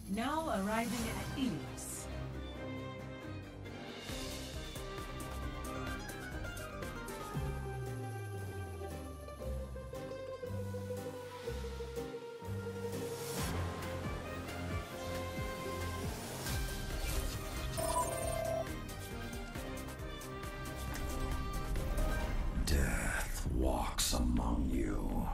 Now arriving at Eos. Death walks among you.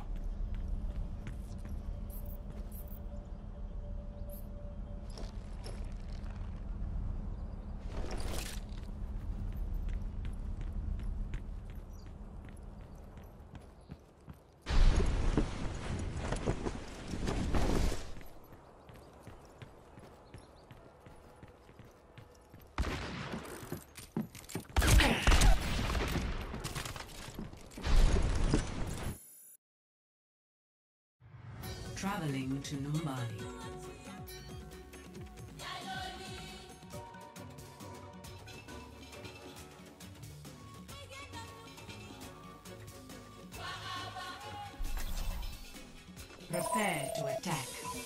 Traveling to Numbani. Prepare to attack.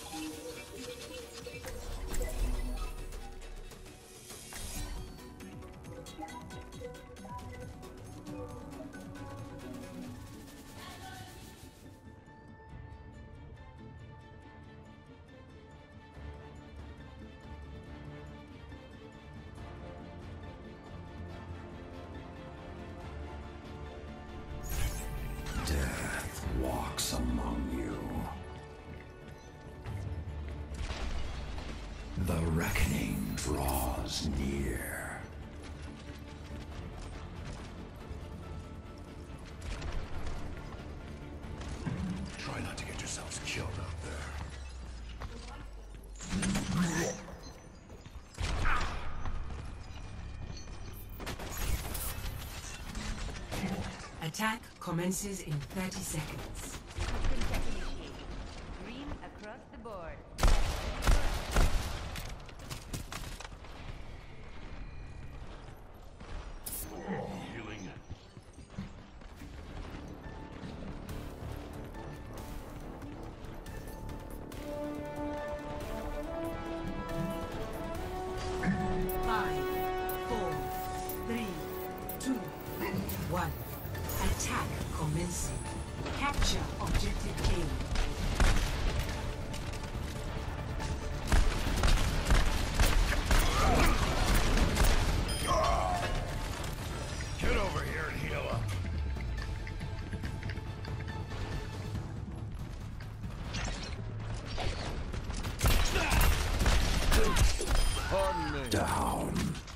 Death walks among you. The reckoning draws near. Try not to get yourselves killed out there. Attack commences in 30 seconds. Attack initiated. Green across the board. Healing. Five, four, three, two, one. Attack commencing. Capture objective A. Get over here and heal up. Pardon me. Down.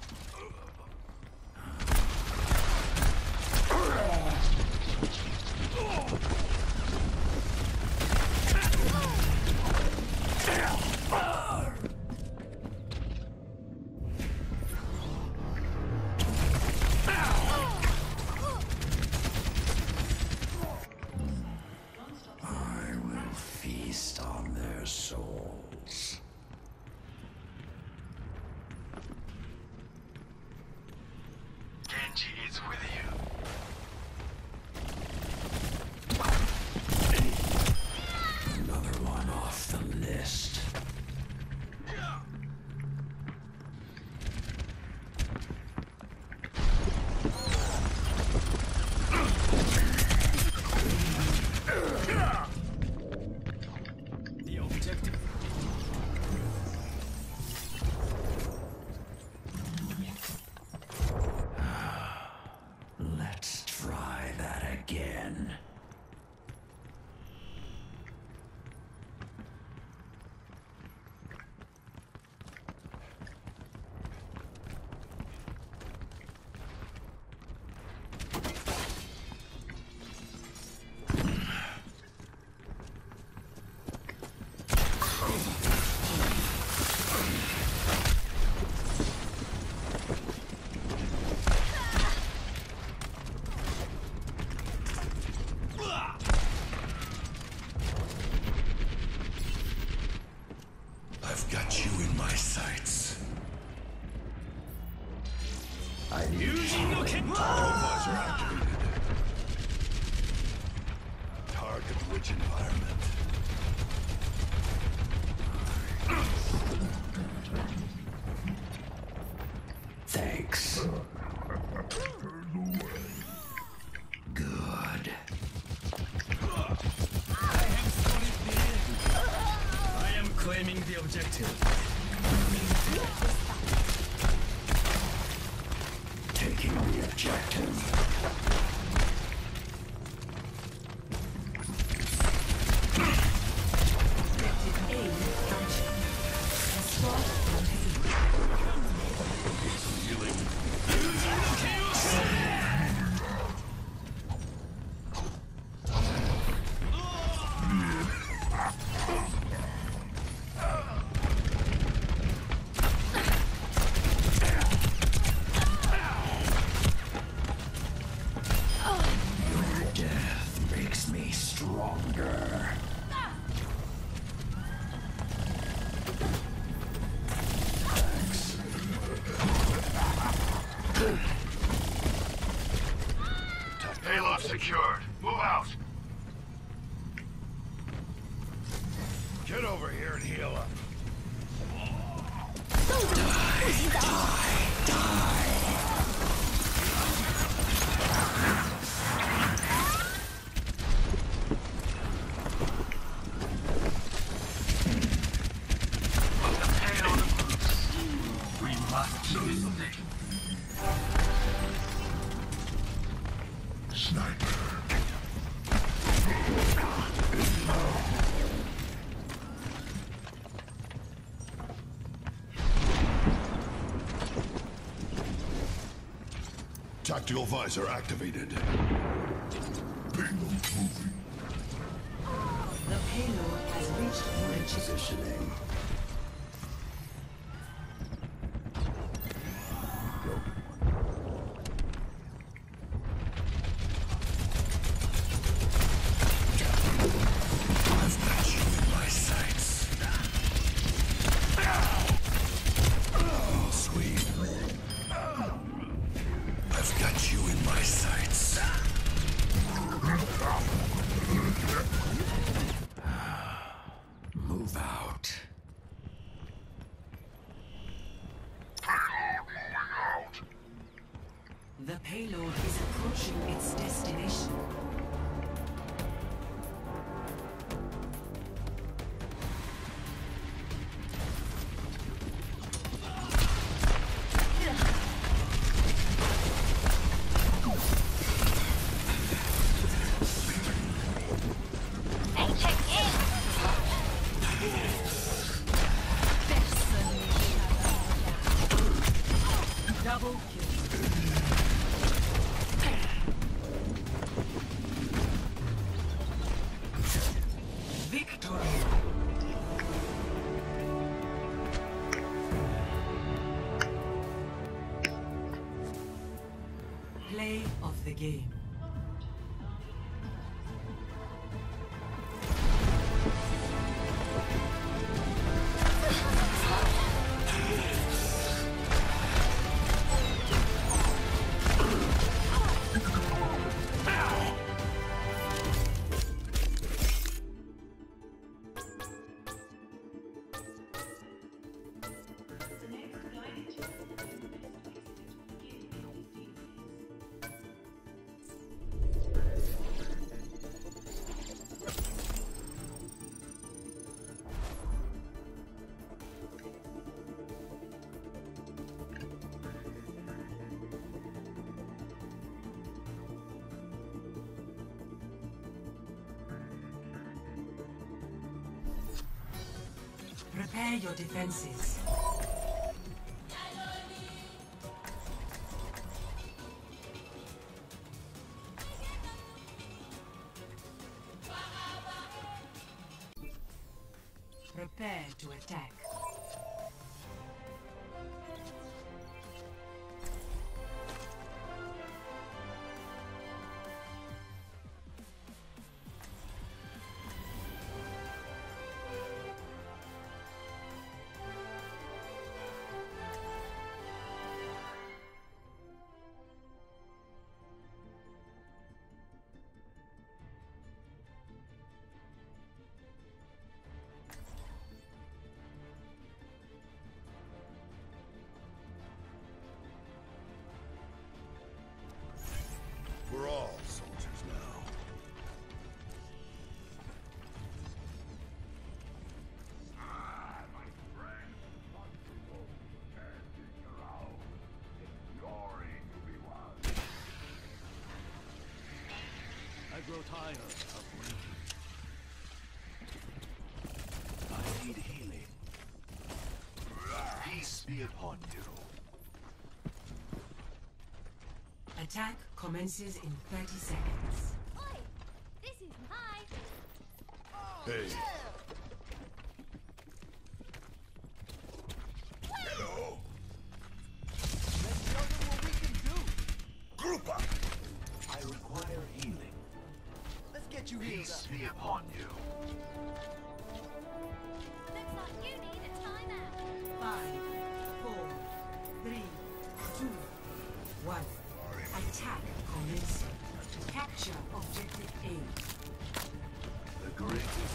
I will feast on their souls. Genji is with you. Another one off the list. The objective. Let's try that again. I've got you in my sights. I need visor activated. Target which environment? Claiming the objective. Taking the objective. Objective A captured. Restore rotation. Your death makes me stronger. Payload secured. Move out. Get over here and heal up. We must use it. Sniper. Tactical visor activated. Payload moving. The payload has reached origin. Positioning. I've got you in my sights. Sweet. I've got you in my sights. Move out. The payload is approaching its destination. Double kill. Victory. Play of the game. Prepare your defenses. Prepare to attack. tired of waiting. I need healing. Peace be upon you. Attack commences in 30 seconds. Oi! This is my... Hey. Hello. Let's show them what we can do. Group up. I require healing. Let's get you healed Peace up. be upon you. Looks like you need a timeout. 5, 4, 3, 2, 1. Attack commencing. Capture objective A. The greatest.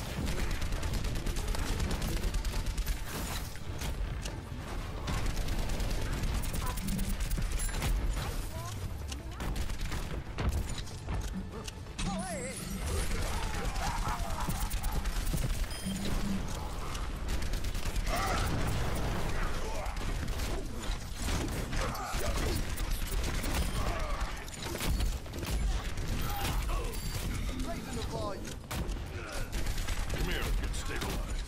Raising the volume. Come here, get stabilized.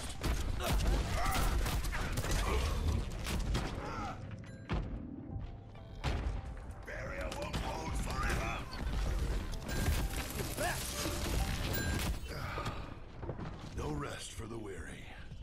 Barrier won't hold forever. No rest for the weary.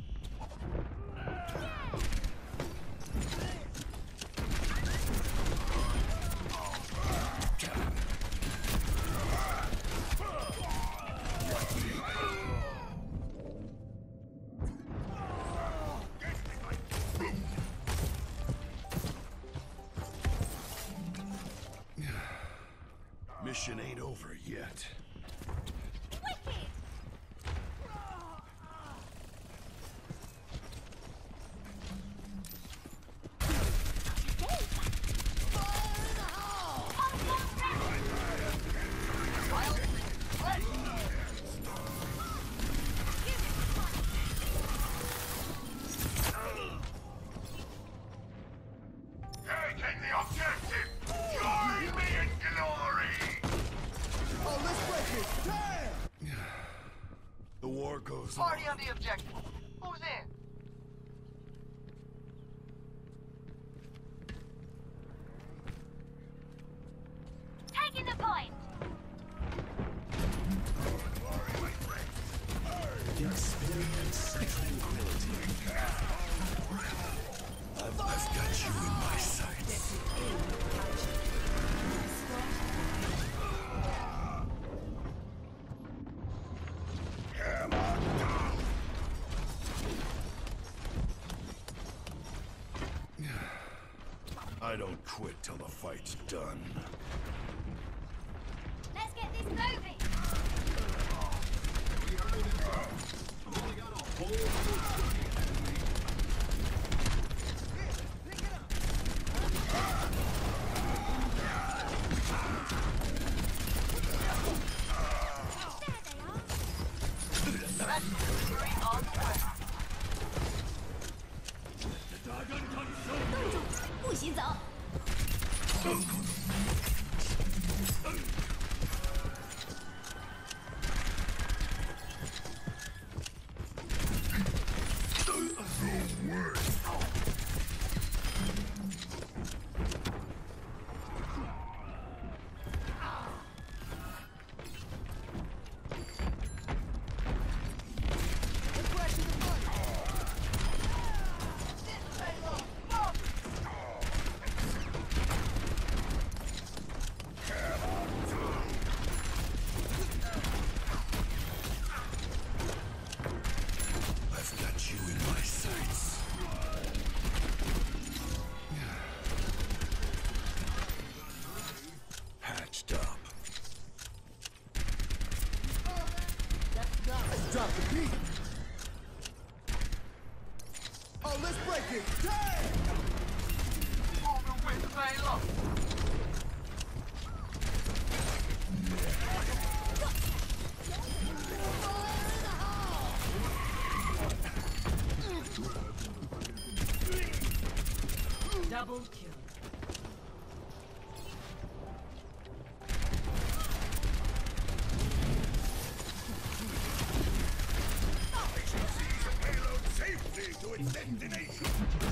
Mission ain't over yet. Wicked! Taking the objective! Join me in glory! Oh, let's break it. Damn! The war goes Party on. on the objective. Who's in? Taking the point! Experience tranquility. I've got you in my sights. I don't quit till the fight's done. Let's get this moving! Three on the way. 不许走！ Let's crash to the money. I've got you in my sights. Hatched up. Let's drop the beat. Oh, let's break it. Damn! Moving with Taylor. Double kill. destination.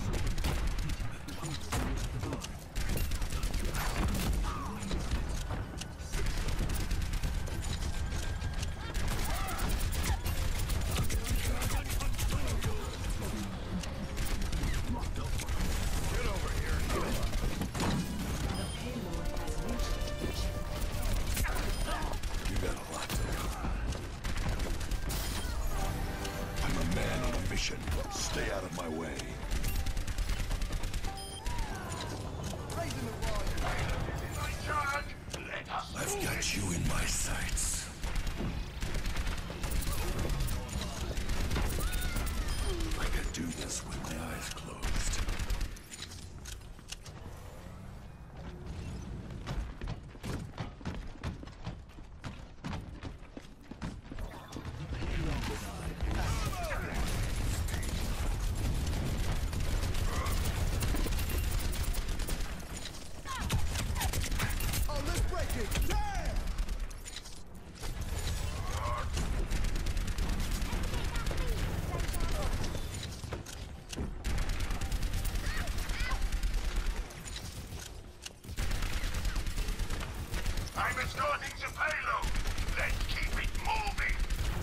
Get over here and heal up. The payload has reached the checkpoint. You got a lot to learn. I'm a man on a mission. Stay out of my way. Raising the volume. This is my charge. Let us I've move got it. you in my sights. I can do this with my eyes closed. Oh, let's break it. Damn! I'm escorting the payload. Let's keep it moving.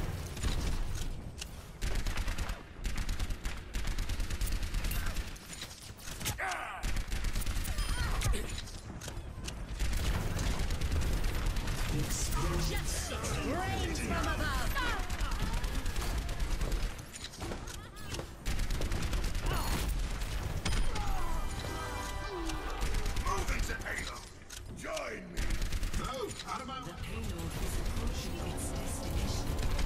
Moving the payload. Join me. Move out of my The payload is approaching its destination.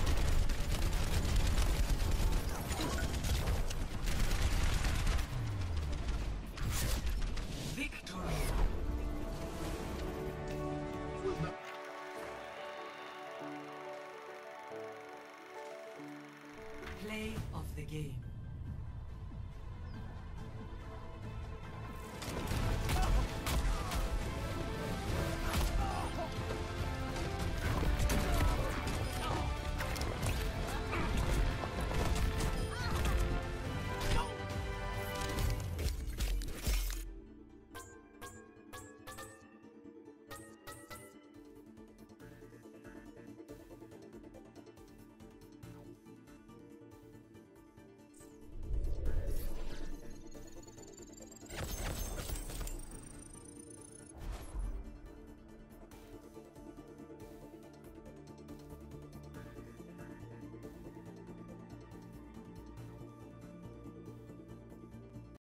Victory! Play of the game.